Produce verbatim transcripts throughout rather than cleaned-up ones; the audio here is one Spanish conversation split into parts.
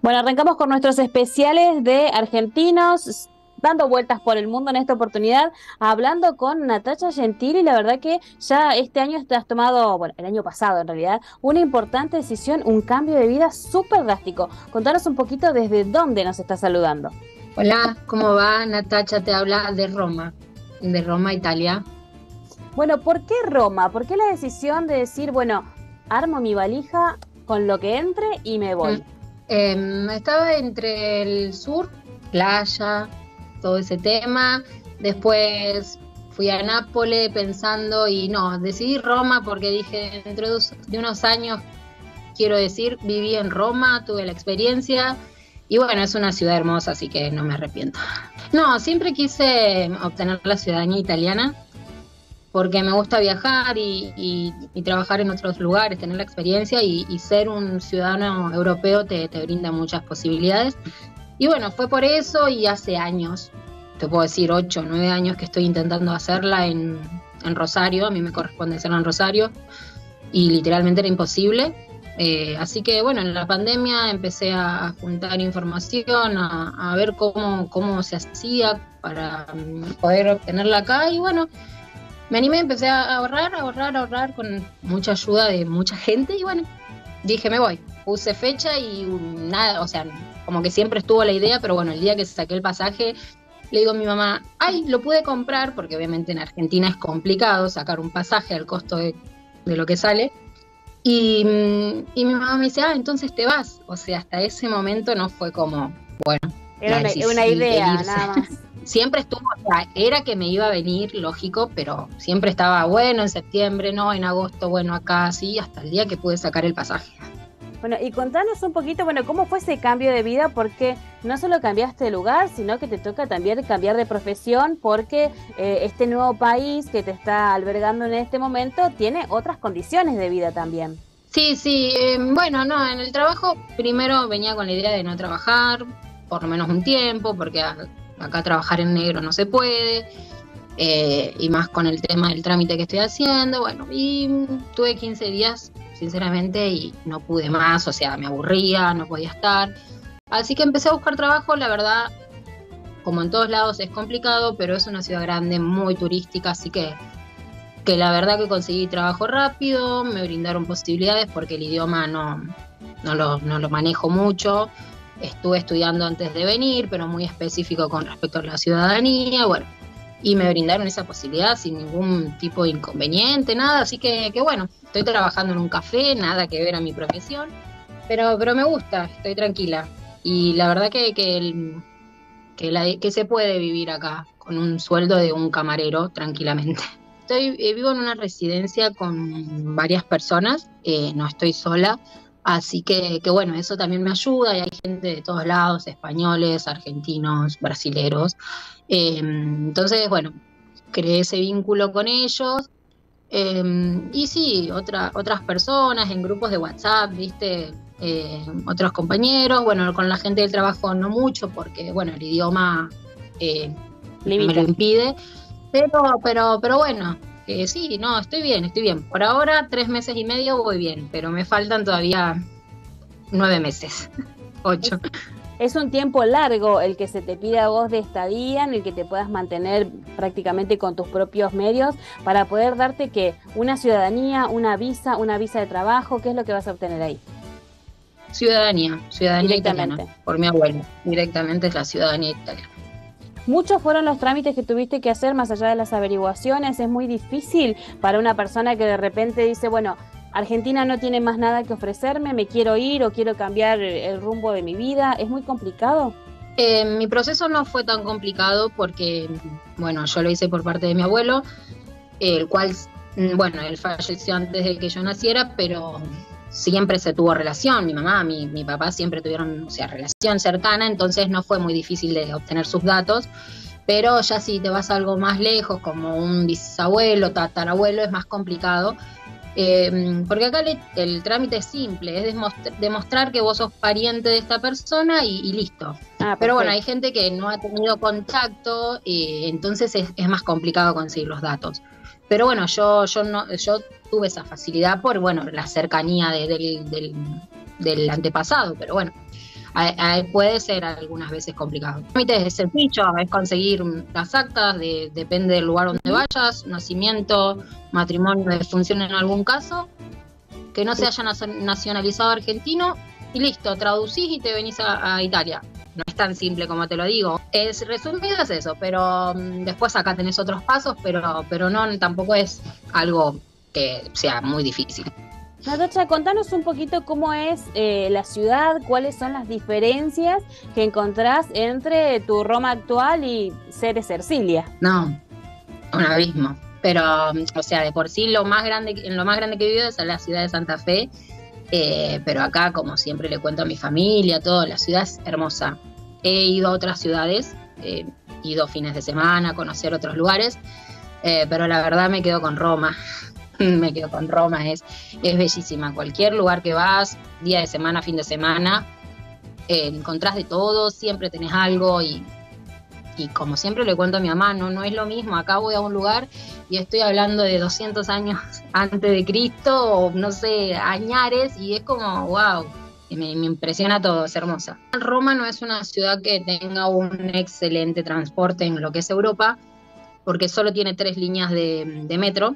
Bueno, arrancamos con nuestros especiales de argentinos, dando vueltas por el mundo en esta oportunidad, hablando con Natacha Gentili. La verdad que ya este año te has tomado, bueno, el año pasado en realidad, una importante decisión, un cambio de vida súper drástico. Contanos un poquito desde dónde nos estás saludando. Hola, ¿cómo va? Natacha te habla de Roma, de Roma, Italia. Bueno, ¿por qué Roma? ¿Por qué la decisión de decir, bueno, armo mi valija con lo que entre y me voy? Mm, eh, estaba entre el sur, playa, todo ese tema. Después fui a Nápoles pensando y no, decidí Roma porque dije, dentro de, dos- de unos años, quiero decir, viví en Roma, tuve la experiencia. Y bueno, es una ciudad hermosa, así que no me arrepiento. No, siempre quise obtener la ciudadanía italiana porque me gusta viajar y, y- y trabajar en otros lugares, tener la experiencia y, y ser un ciudadano europeo te, te brinda muchas posibilidades. Y bueno, fue por eso y hace años, te puedo decir ocho, nueve años que estoy intentando hacerla en, en Rosario, a mí me corresponde hacerla en Rosario y literalmente era imposible. Eh, así que bueno, en la pandemia empecé a juntar información, a, a ver cómo, cómo se hacía para mm, poder obtenerla acá y bueno, me animé, empecé a ahorrar, a ahorrar, a ahorrar con mucha ayuda de mucha gente y bueno, dije me voy. Puse fecha y um, nada, o sea, como que siempre estuvo la idea, pero bueno, el día que saqué el pasaje, le digo a mi mamá, ay, lo pude comprar, porque obviamente en Argentina es complicado sacar un pasaje al costo de, de lo que sale. Y, mm, y mi mamá me dice, ah, entonces te vas. O sea, hasta ese momento no fue como, bueno, Era la una, decisión, una el idea, irse. nada más. Siempre estuvo, o sea, era que me iba a venir, lógico, pero siempre estaba bueno en septiembre, no, en agosto, bueno, acá, sí, hasta el día que pude sacar el pasaje. Bueno, y contanos un poquito, bueno, cómo fue ese cambio de vida, porque no solo cambiaste de lugar, sino que te toca también cambiar de profesión, porque eh, este nuevo país que te está albergando en este momento tiene otras condiciones de vida también. Sí, sí, eh, bueno, no, en el trabajo primero venía con la idea de no trabajar, por lo menos un tiempo, porque a- acá trabajar en negro no se puede, eh, y más con el tema del trámite que estoy haciendo, bueno, y mm, tuve quince días, sinceramente, y no pude más, o sea, me aburría, no podía estar, así que empecé a buscar trabajo, la verdad, como en todos lados es complicado, pero es una ciudad grande, muy turística, así que que la verdad que conseguí trabajo rápido, me brindaron posibilidades porque el idioma no, no, lo, no lo manejo mucho. Estuve estudiando antes de venir, pero muy específico con respecto a la ciudadanía, bueno, y me brindaron esa posibilidad sin ningún tipo de inconveniente, nada, así que, que bueno, estoy trabajando en un café, nada que ver a mi profesión, pero, pero me gusta, estoy tranquila. Y la verdad que, que, el- que, la, que se puede vivir acá con un sueldo de un camarero tranquilamente. Estoy, eh, vivo en una residencia con varias personas, eh, no estoy sola, así que, que bueno, eso también me ayuda y hay gente de todos lados, españoles, argentinos, brasileros. Eh, entonces, bueno, creé ese vínculo con ellos. Eh, y sí, otra, otras personas en grupos de WhatsApp, ¿viste? Eh, otros compañeros, bueno, con la gente del trabajo no mucho porque, bueno, el idioma eh, me lo Limita. impide, pero, pero, pero bueno, eh, sí, no, estoy bien, estoy bien. Por ahora, tres meses y medio voy bien, pero me faltan todavía nueve meses, ocho. Es un tiempo largo el que se te pide a vos de estadía, en el que te puedas mantener prácticamente con tus propios medios para poder darte que una ciudadanía, una visa, una visa de trabajo. ¿Qué es lo que vas a obtener ahí? Ciudadanía, ciudadanía italiana, Directamente. por mi abuelo, directamente es la ciudadanía italiana. Muchos fueron los trámites que tuviste que hacer más allá de las averiguaciones. Es muy difícil para una persona que de repente dice, bueno, Argentina no tiene más nada que ofrecerme, me quiero ir o quiero cambiar el rumbo de mi vida. Es muy complicado. Eh, mi proceso no fue tan complicado porque, bueno, yo lo hice por parte de mi abuelo, el cual, mm, bueno, él falleció antes de que yo naciera, pero siempre se tuvo relación, mi mamá, mi, mi papá siempre tuvieron, o sea, relación cercana, entonces no fue muy difícil de obtener sus datos, pero ya si te vas a algo más lejos, como un bisabuelo, tatarabuelo, es más complicado. Eh, porque acá le- el trámite es simple, es demostr- demostrar que vos sos pariente de esta persona y, y listo. Ah, Pero bueno, hay perfecto. gente que no ha tenido contacto, eh, entonces es, es más complicado conseguir los datos. Pero bueno, yo, yo no, yo tuve esa facilidad por bueno, la cercanía de- del, del, del antepasado, pero bueno. a, a, puede ser algunas veces complicado. El trámite es sencillo, es conseguir las actas, de, depende del lugar donde vayas, nacimiento, matrimonio, defunción en algún caso, que no se haya nacionalizado argentino, y listo, traducís y te venís a, a Italia. No es tan simple como te lo digo. Es resumido es eso, pero um, después acá tenés otros pasos, pero, pero no, tampoco es algo que sea muy difícil. Natacha, contanos un poquito cómo es eh, la ciudad, cuáles son las diferencias que encontrás entre tu Roma actual y Ceres Ercilia. No, un abismo. Pero, o sea, de por sí lo más grande, en lo más grande que he vivido es en la ciudad de Santa Fe, eh, pero acá, como siempre le cuento a mi familia, todo, la ciudad es hermosa. He ido a otras ciudades, eh, he ido fines de semana a conocer otros lugares, eh, pero la verdad me quedo con Roma. Me quedo con Roma, es, es bellísima. Cualquier lugar que vas, día de semana, fin de semana, eh, encontrás de todo, siempre tenés algo y, y como siempre le cuento a mi mamá, no, no es lo mismo. Acá voy a un lugar y estoy hablando de doscientos años antes de Cristo o no sé, añares, y es como wow, me, me impresiona todo, es hermosa. Roma no es una ciudad que tenga un excelente transporte en lo que es Europa, porque solo tiene tres líneas de, de metro.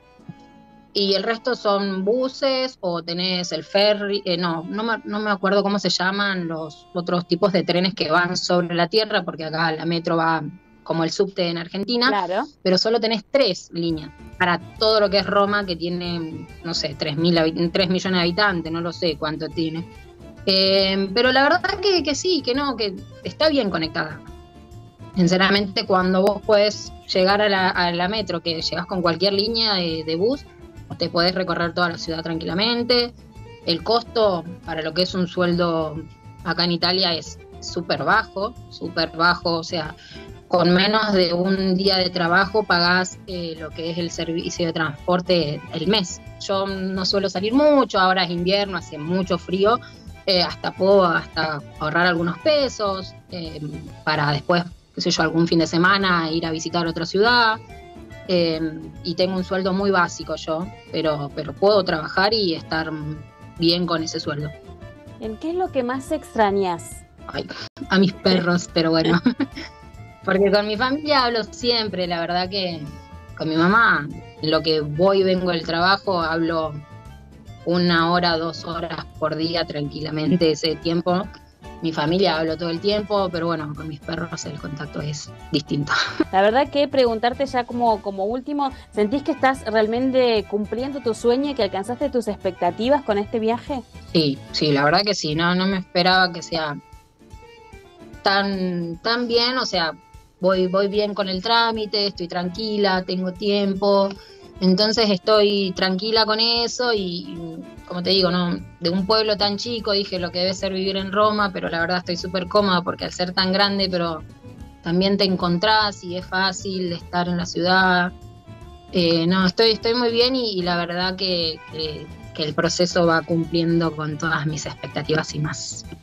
Y el resto son buses o tenés el ferry, eh, no, no me, no me acuerdo cómo se llaman los otros tipos de trenes que van sobre la tierra, porque acá la metro va como el subte en Argentina, claro. Pero solo tenés tres líneas para todo lo que es Roma, que tiene, no sé, tres millones de habitantes, no lo sé cuánto tiene. Eh, pero la verdad que, que sí, que no, que está bien conectada. Sinceramente, cuando vos podés llegar a la, a la metro, que llegás con cualquier línea de, de bus, te podés recorrer toda la ciudad tranquilamente. El costo para lo que es un sueldo acá en Italia es súper bajo, súper bajo, o sea, con menos de un día de trabajo pagás eh, lo que es el servicio de transporte el mes. Yo no suelo salir mucho, ahora es invierno, hace mucho frío, eh, hasta puedo hasta ahorrar algunos pesos eh, para después, qué sé yo, algún fin de semana ir a visitar otra ciudad. Eh, y tengo un sueldo muy básico yo, pero, pero puedo trabajar y estar bien con ese sueldo. ¿En qué es lo que más extrañas? Ay, a mis perros, pero bueno, porque con mi familia hablo siempre, la verdad que con mi mamá, lo que voy y vengo del trabajo, hablo una hora, dos horas por día tranquilamente ese tiempo. Mi familia hablo todo el tiempo, pero bueno, con mis perros el contacto es distinto. La verdad que preguntarte ya como, como último, ¿sentís que estás realmente cumpliendo tu sueño y que alcanzaste tus expectativas con este viaje? Sí, sí, la verdad que sí, no, no me esperaba que sea tan, tan bien, o sea, voy, voy bien con el trámite, estoy tranquila, tengo tiempo, entonces estoy tranquila con eso y, como te digo, no, de un pueblo tan chico dije lo que debe ser vivir en Roma, pero la verdad estoy súper cómoda porque al ser tan grande, pero también te encontrás y es fácil estar en la ciudad. Eh, no, estoy, estoy muy bien y, y la verdad que, que, que el proceso va cumpliendo con todas mis expectativas y más.